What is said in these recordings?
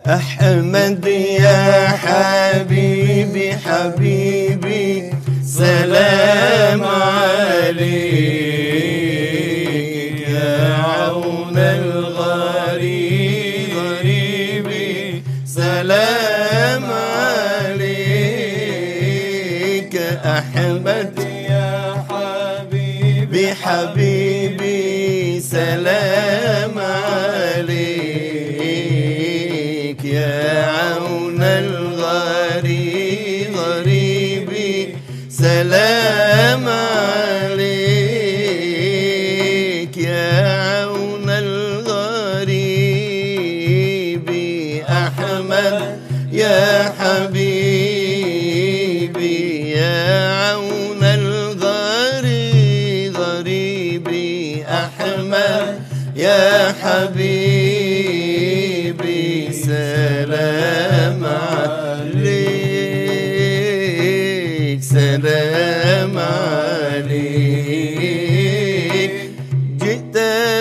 أحمد يا حبيبي حبيبي سلام عليك يا عون الغريب سلام عليك أحمد يا حبيبي حبيبي سلام عليك يا عون الغريب سلام عليك يا عون الغريب أحمد يا حبيبي يا عون الغريب أحمد يا حبيبي سلام عليك سلام عليك جئت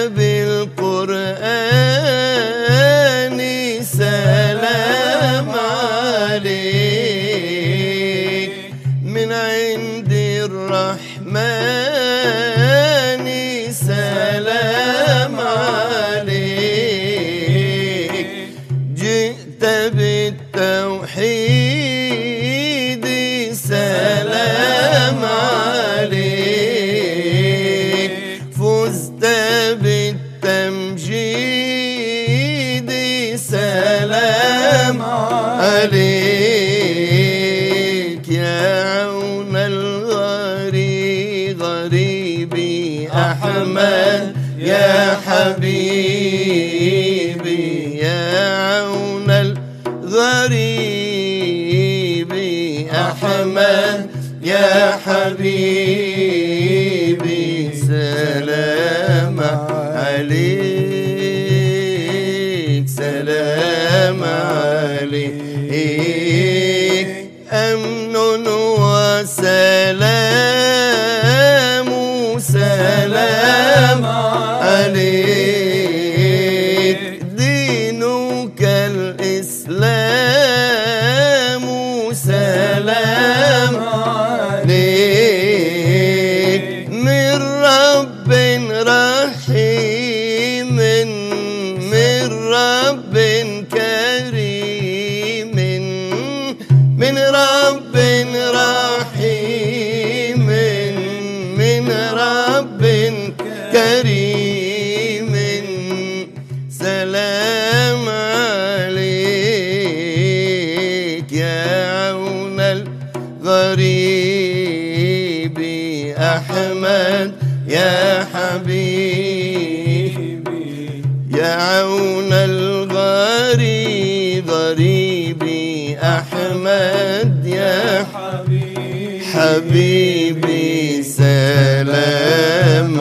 بالقرآن سلام عليك من عند الرحمن سلام عليك جئت بالتوحيد سلام عليك فزت بالتمجيد سلام عليك يا عون الغريب أحمد يا حبيبي يا عون الغريب أحمد يا حبيبي سلام عليك سلام عليك أمن وسلام سلام عليك دينك الإسلام سلام عليك من رب رحيم من رب كريم من رب رحيم من رب كريم سلام عليك يا عون الغريب أحمد يا حبيبي يا عون الغريب أحمد يا حبيبي سلام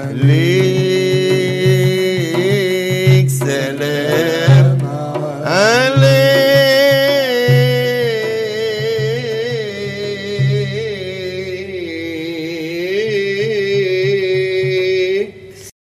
عليك سلام عليك